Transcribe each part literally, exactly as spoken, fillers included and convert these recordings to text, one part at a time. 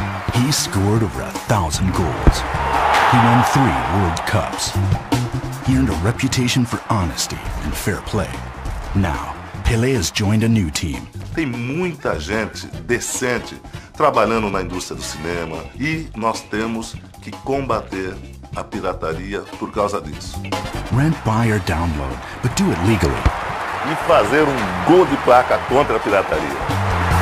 He scored over a thousand goals. He won three World Cups. He earned a reputation for honesty and fair play. Now, Pele has joined a new team. Tem muita gente decente trabalhando na indústria do cinema e nós temos que combater a pirataria por causa disso. Rent, buy or download, but do it legally. E fazer um gol de placa contra a pirataria.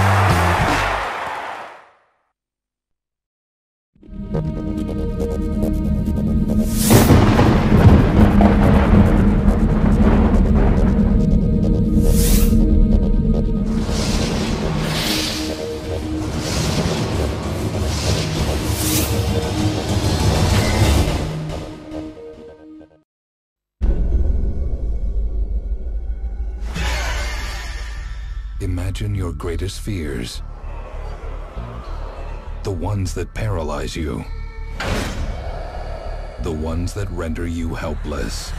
Imagine your greatest fears. The ones that paralyze you. The ones that render you helpless.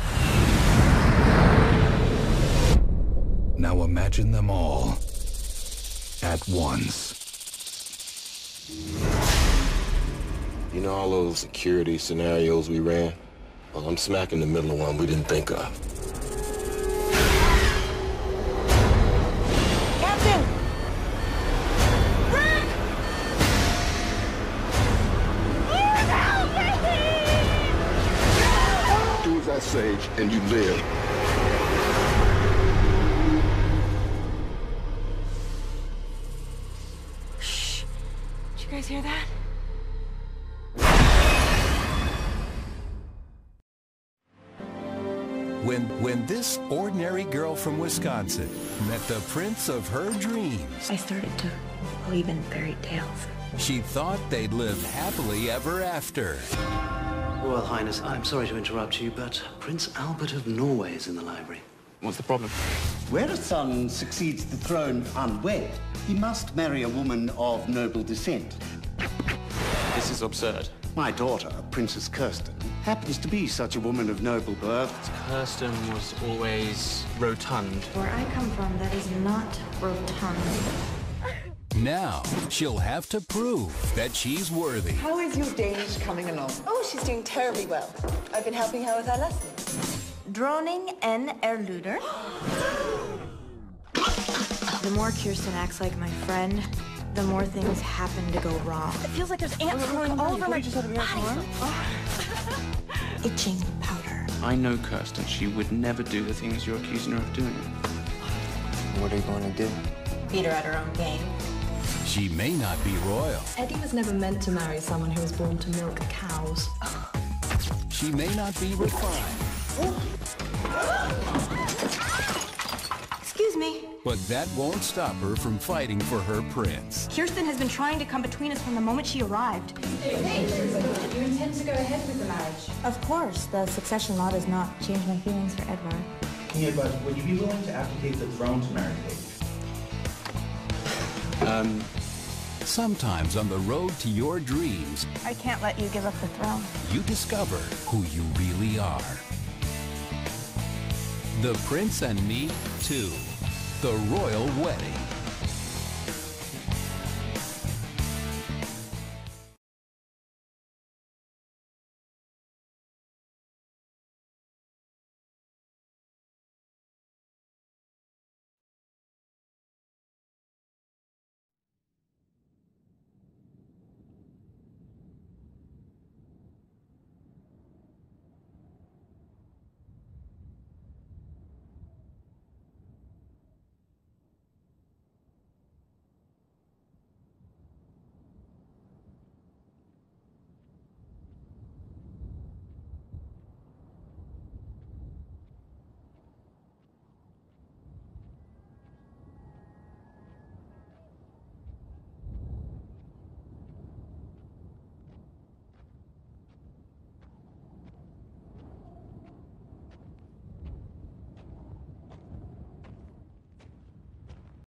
Now imagine them all at once. You know all those security scenarios we ran? Well, I'm smack in the middle of one we didn't think of. Sage, and you live. Shh. Did you guys hear that? When, when this ordinary girl from Wisconsin met the prince of her dreams, I started to believe in fairy tales. she thought they'd live happily ever after. Royal Highness, I'm sorry to interrupt you, but Prince Albert of Norway is in the library. What's the problem? Where a son succeeds the throne unwed, he must marry a woman of noble descent. This is absurd. My daughter, Princess Kirsten, happens to be such a woman of noble birth. Kirsten was always rotund. Where I come from, that is not rotund. Now, she'll have to prove that she's worthy. How is your Danish coming along? Oh, she's doing terribly well. I've been helping her with her lessons. Droning en erluder. The more Kirsten acts like my friend, the more things happen to go wrong. It feels like there's ants crawling all over my body. Itching powder. I know Kirsten. She would never do the things you're accusing her of doing. What are you going to do? Beat her at her own game. She may not be royal. Eddie was never meant to marry someone who was born to milk cows. She may not be refined. Excuse me. But that won't stop her from fighting for her prince. Kirsten has been trying to come between us from the moment she arrived. Hey, hey, do you intend to go ahead with the marriage? Of course, the succession law does not change my feelings for Edward. Yeah, but would you be willing to abdicate the throne to marry Kate? Um... Sometimes on the road to your dreams, I can't let you give up the throne. you discover who you really are. The Prince and Me two, The Royal Wedding.